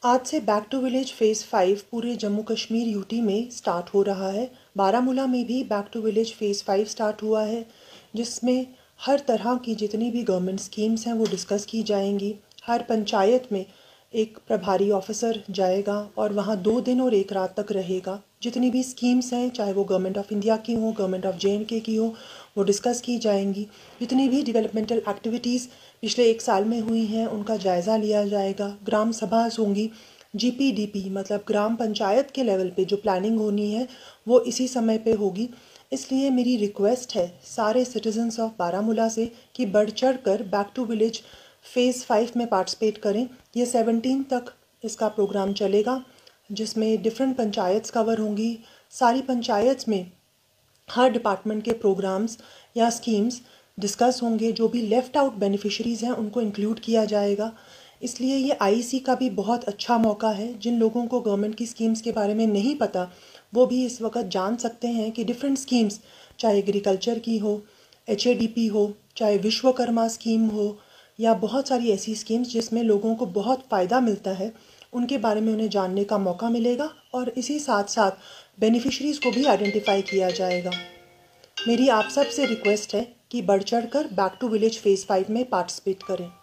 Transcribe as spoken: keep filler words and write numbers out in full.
आज से back to village phase five पूरे जम्मू कश्मीर यूटी में स्टार्ट हो रहा है। बारामूला में भी back to village phase five start हुआ है, जिसमें हर तरह की जितनी भी गवर्नमेंट स्कीम्स हैं वो डिस्कस की जाएंगी। हर पंचायत में एक प्रभारी ऑफिसर जाएगा और वहाँ दो दिन और एक रात तक रहेगा। जितनी भी स्कीम्स हैं, चाहे वो गवर्नमेंट ऑफ इंडिया की हो, गवर्नमेंट ऑफ जे एंड के की हो, वो डिस्कस की जाएंगी। जितनी भी डेवलपमेंटल एक्टिविटीज़ पिछले एक साल में हुई हैं उनका जायज़ा लिया जाएगा। ग्राम सभाएं होंगी। जी पी डी पी मतलब ग्राम पंचायत के लेवल पे जो प्लानिंग होनी है वो इसी समय पे होगी। इसलिए मेरी रिक्वेस्ट है सारे सिटीजन्स ऑफ बारामूला से कि बढ़ चढ़ कर back to village phase five में पार्टिसिपेट करें। ये सेवनटीन तक इसका प्रोग्राम चलेगा, जिसमें डिफरेंट पंचायत्स कवर होंगी। सारी पंचायत में हर डिपार्टमेंट के प्रोग्राम्स या स्कीम्स डिस्कस होंगे। जो भी लेफ़्ट आउट बेनिफिशरीज़ हैं उनको इंक्लूड किया जाएगा। इसलिए ये आई सी का भी बहुत अच्छा मौका है। जिन लोगों को गवर्नमेंट की स्कीम्स के बारे में नहीं पता वो भी इस वक्त जान सकते हैं कि डिफरेंट स्कीम्स, चाहे एग्रीकल्चर की हो, एच ए डी पी हो, चाहे विश्वकर्मा स्कीम हो, या बहुत सारी ऐसी स्कीम्स जिसमें लोगों को बहुत फ़ायदा मिलता है, उनके बारे में उन्हें जानने का मौका मिलेगा और इसी साथ साथ बेनिफिशरीज़ को भी आइडेंटिफाई किया जाएगा। मेरी आप सब से रिक्वेस्ट है कि बढ़ चढ़ कर back to village phase five में पार्टिसिपेट करें।